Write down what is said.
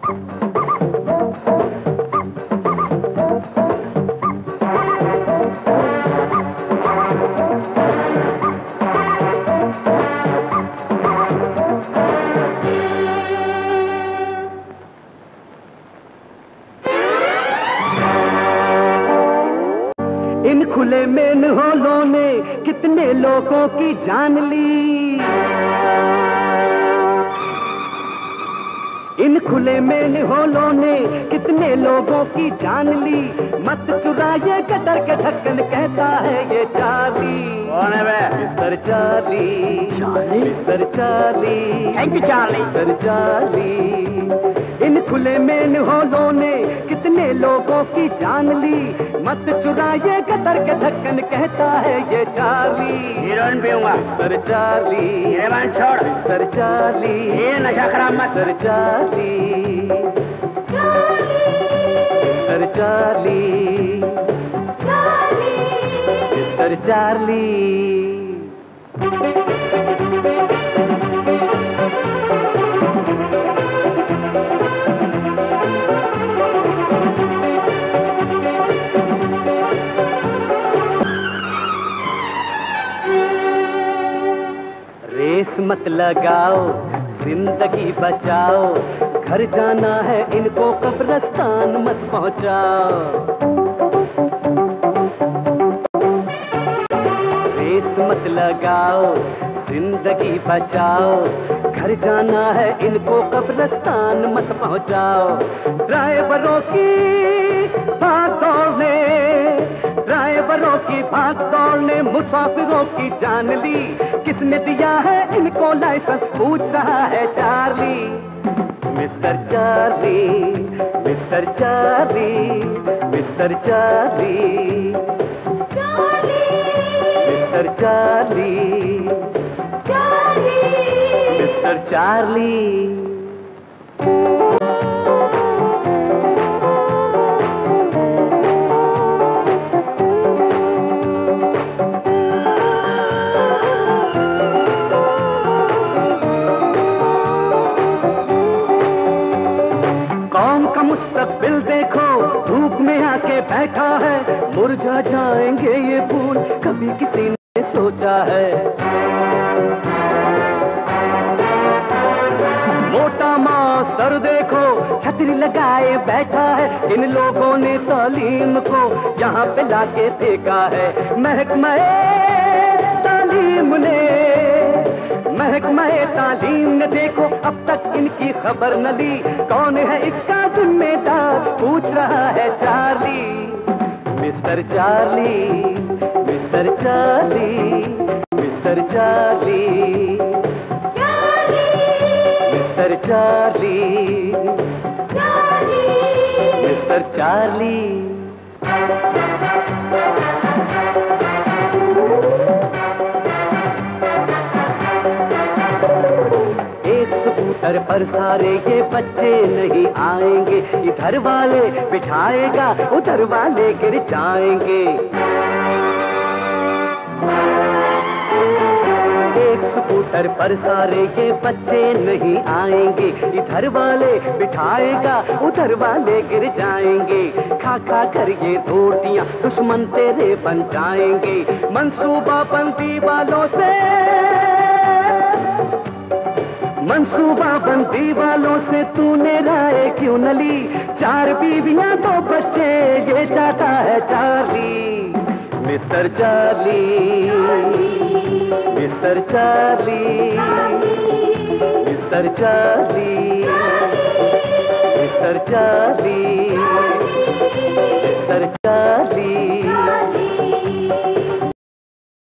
इन खुले मेन होलों ने कितने लोगों की जान ली। इन खुले मेन होलों ने कितने लोगों की जान ली। मत चुराइए कतर के ढक्कन कहता है ये चार्ली। कौन है बे? Mister Charlie. Charlie? Mister Charlie. Thank you Charlie. Mister Charlie. इन खुले मेन होलों ने कितने लोगों की जान ली। मत चुराइए कतर के ढक्कन कहता है ये चार्ली। हीरोइन पीऊंगा। Mister Charlie. ये बात छोड़। Mister Charlie. ये नशा खराब मत। Mister Charlie. Mister Charlie. Mister Charlie. Race मत लगाओ, जिंदगी बचाओ, घर जाना है इनको कब्रिस्तान मत पहुंचाओ। रेस मत लगाओ, जिंदगी बचाओ, घर जाना है इनको कब्रिस्तान मत पहुंचाओ। ड्राइवरों की भाग दौड़ने, ड्राइवरों की भाग दौड़ने मुसाफिरों की जान ली। किसने दिया है इनको लाइसेंस पूछ रहा है Charlie. Mister Charlie. Mister Charlie. Mister Charlie. Mister Charlie. Mister Charlie. कौम का मुस्तकबिल देखो धूप में आके बैठा है। मुरझा जाएंगे ये फूल कभी किसी ने सोचा है। मोटा मास्टर देखो छतरी लगाए बैठा है। इन लोगों ने तालीम को यहाँ पे लाके फेंका है। महकमा तालीम ने, महकमा तालीम ने देखो अब तक इनकी खबर न ली। कौन है इसका जिम्मेदार पूछ रहा है Charlie. Mister Charlie. Mister Charlie. Mister Charlie. Mister Charlie. Mister Charlie. Scooter पर सारे ये बच्चे नहीं आएंगे। इधर वाले बिठाएगा उधर वाले गिर जाएंगे। एक स्कूटर पर सारे ये बच्चे नहीं आएंगे। इधर वाले बिठाएगा उधर वाले गिर जाएंगे। खा खा कर ये रोटियां दुश्मन तेरे बन जाएंगे। मंसूबा बंदी वालों से, मंसूबा बंदी वालों से तूने राय क्यों न ली। 4 बीवियां 2 बच्चे ये चाहता है Charlie. Mister Charlie. Mister Charlie. Mister Charlie. Mister Charlie.